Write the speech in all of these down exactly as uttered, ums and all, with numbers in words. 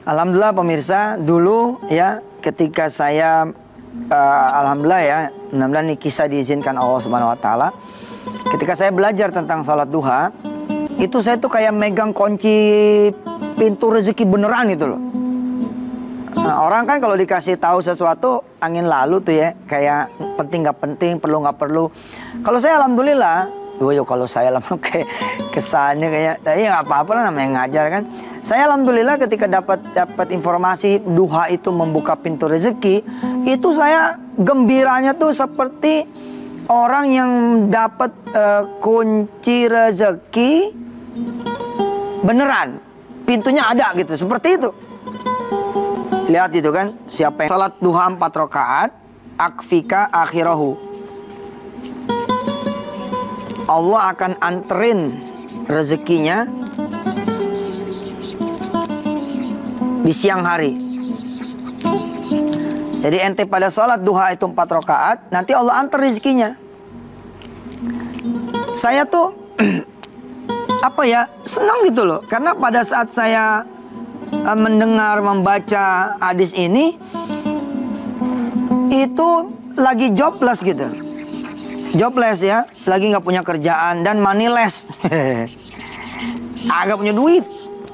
Alhamdulillah pemirsa, dulu ya ketika saya uh, alhamdulillah ya, alhamdulillah ini kisah diizinkan Allah Subhanahu wa taala. Ketika saya belajar tentang sholat duha, itu saya tuh kayak megang kunci pintu rezeki beneran itu loh. Nah, orang kan kalau dikasih tahu sesuatu angin lalu tuh ya, kayak penting nggak penting, perlu nggak perlu. Kalau saya alhamdulillah, yo kalau saya lama kayak kesannya kayak, ya nggak apa-apa lah namanya ngajar kan. Saya alhamdulillah ketika dapat dapat informasi duha itu membuka pintu rezeki, itu saya gembiranya tuh seperti orang yang dapat uh, kunci rezeki beneran, pintunya ada gitu, seperti itu. Lihat itu kan, siapa yang salat duha empat rakaat, akfika akhirahu, Allah akan anterin rezekinya di siang hari. Jadi ente pada sholat duha itu empat rakaat, nanti Allah antar rezekinya. Saya tuh apa ya, senang gitu loh, karena pada saat saya uh, mendengar membaca hadis ini, itu lagi jobless gitu, jobless ya, lagi nggak punya kerjaan dan moneyless, agak punya duit.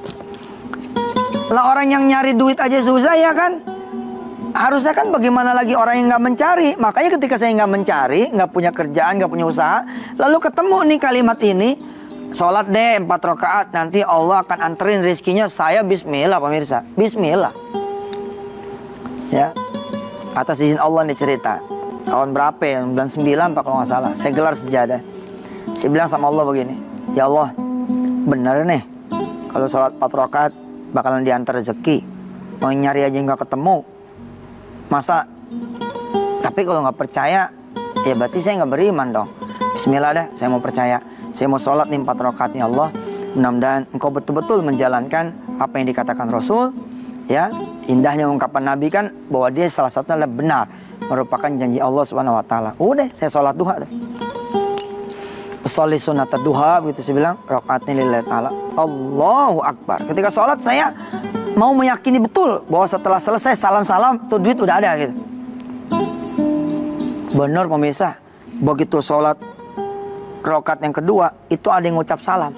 Lah orang yang nyari duit aja susah ya kan. Harusnya kan bagaimana lagi orang yang nggak mencari. Makanya ketika saya nggak mencari, nggak punya kerjaan, nggak punya usaha, lalu ketemu nih kalimat ini, sholat deh empat rakaat, nanti Allah akan anterin rezekinya. Saya bismillah pemirsa, bismillah. Ya, atas izin Allah nih cerita. Tahun berapa ya? sembilan puluh sembilan pak kalau nggak salah. Saya gelar sejadah. Saya bilang sama Allah begini, ya Allah, bener nih kalau sholat empat rakaat bakalan diantar rezeki. Mau nyari aja nggak ketemu, masa? Tapi kalau nggak percaya, ya berarti saya nggak beriman dong. Bismillah dah, saya mau percaya. Saya mau sholat nih empat rakaat ya Allah. Mudah-mudahan engkau betul-betul menjalankan apa yang dikatakan Rasul. Ya, indahnya ungkapan Nabi kan bahwa dia salah satunya adalah benar, merupakan janji Allah Subhanahu Wa Taala. Udah, saya sholat duha deh. Sholli sunat duha, begitu saya bilang, rakaatnya lillahi ta'ala, Allahu Akbar. Ketika sholat saya mau meyakini betul bahwa setelah selesai salam-salam tuh duit udah ada gitu. Benar pemirsa, begitu sholat rakaat yang kedua itu ada yang ngucap salam,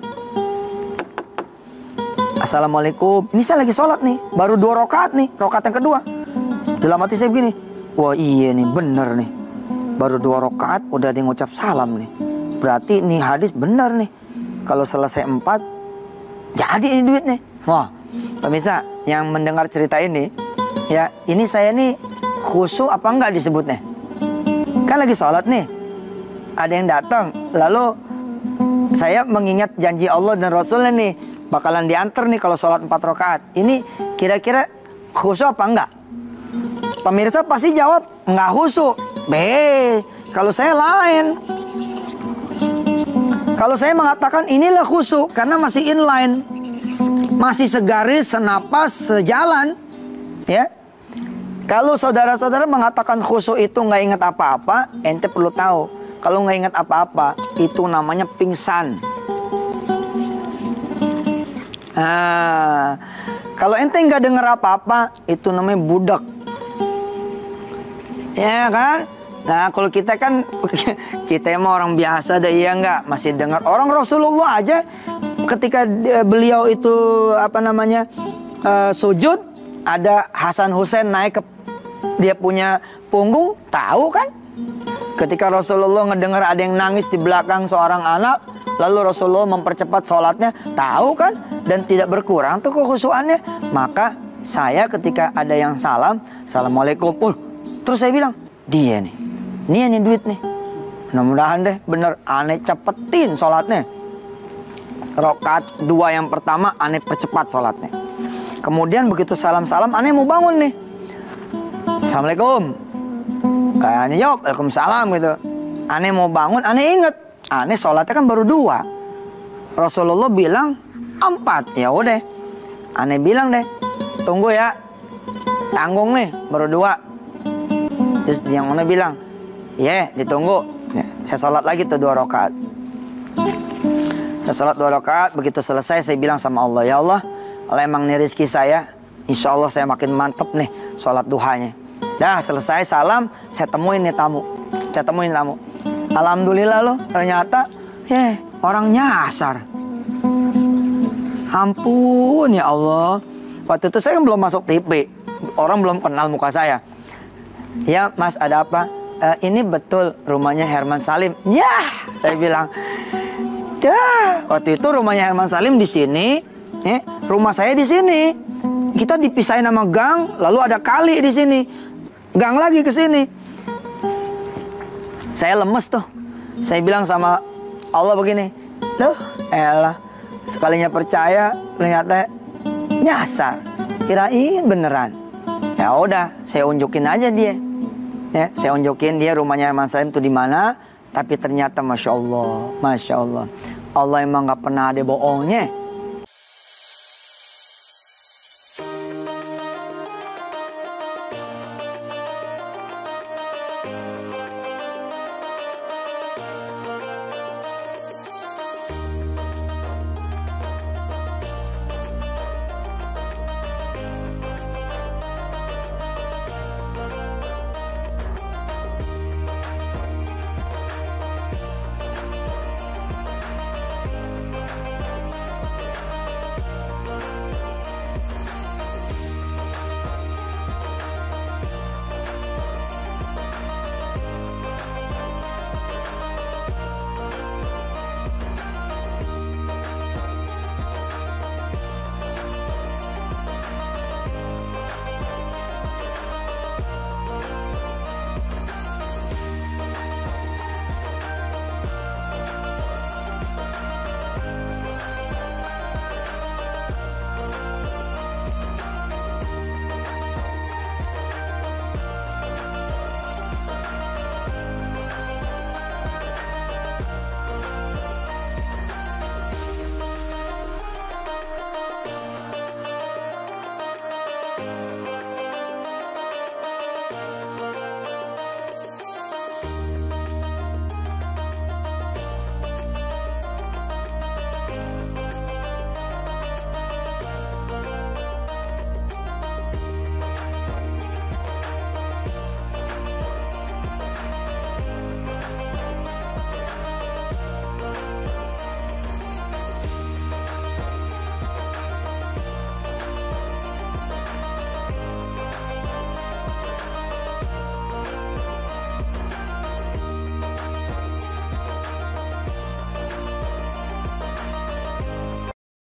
Assalamualaikum. Ini saya lagi sholat nih, baru dua rakaat nih, rakaat yang kedua. Dalam hati saya begini, wah iya nih bener nih, baru dua rakaat udah ada yang ngucap salam nih. Berarti nih hadis benar nih. Kalau selesai empat, jadi ini duit nih. Wah, pemirsa yang mendengar cerita ini, ya ini saya nih khusyuk apa enggak disebutnya? Kan lagi sholat nih, ada yang datang, lalu saya mengingat janji Allah dan Rasulnya nih, bakalan diantar nih kalau sholat empat rakaat. Ini kira-kira khusyuk apa enggak? Pemirsa pasti jawab enggak khusyuk. Be, kalau saya lain. Kalau saya mengatakan inilah khusyuk karena masih inline, masih segaris, senapas, sejalan, ya. Kalau saudara-saudara mengatakan khusyuk itu nggak ingat apa-apa, ente perlu tahu, kalau nggak ingat apa-apa itu namanya pingsan. Nah, kalau ente nggak dengar apa-apa itu namanya budak, ya kan? Nah kalau kita kan, kita emang orang biasa deh, iya nggak? Masih dengar. Orang Rasulullah aja ketika beliau itu apa namanya uh, sujud, ada Hasan Hussein naik ke dia punya punggung, tahu kan? Ketika Rasulullah ngedengar ada yang nangis di belakang seorang anak, lalu Rasulullah mempercepat sholatnya, tahu kan? Dan tidak berkurang tuh kekhusyuannya. Maka saya ketika ada yang salam, Assalamualaikum, uh, terus saya bilang, dia nih, ini nih duit nih, mudah-mudahan deh bener, aneh cepetin sholatnya. Rakaat dua yang pertama aneh percepat sholatnya. Kemudian begitu salam-salam aneh mau bangun nih, Assalamualaikum, aneh jawab Waalaikumsalam gitu. Aneh mau bangun, aneh inget, aneh sholatnya kan baru dua, Rasulullah bilang empat. Ya udah, aneh bilang deh, tunggu ya, tanggung nih baru dua. Terus yang mana bilang, ya yeah, ditunggu. Ya, saya sholat lagi tuh dua rakaat. Saya sholat dua rakaat, begitu selesai saya bilang sama Allah, ya Allah, kalau emang ini rezeki saya, Insya Allah saya makin mantep nih sholat duhanya. Dah selesai salam, saya temuin nih tamu. Saya temuin tamu. Alhamdulillah loh, ternyata eh orang nyasar. Ampun ya Allah. Waktu itu saya kan belum masuk T V, orang belum kenal muka saya. Ya Mas, ada apa? E, ini betul rumahnya Herman Salim. Ya, saya bilang. Dah, waktu itu rumahnya Herman Salim di sini, eh, rumah saya di sini. Kita dipisahin sama gang, lalu ada kali di sini. Gang lagi ke sini. Saya lemes tuh. Saya bilang sama Allah begini, loh, elah, sekalinya percaya, ternyata nyasar. Kirain beneran. Ya udah, saya unjukin aja dia. Ya, saya unjukin dia rumahnya Herman Salim itu di mana. Tapi ternyata masya Allah, masya Allah, Allah emang nggak pernah ada bohongnya.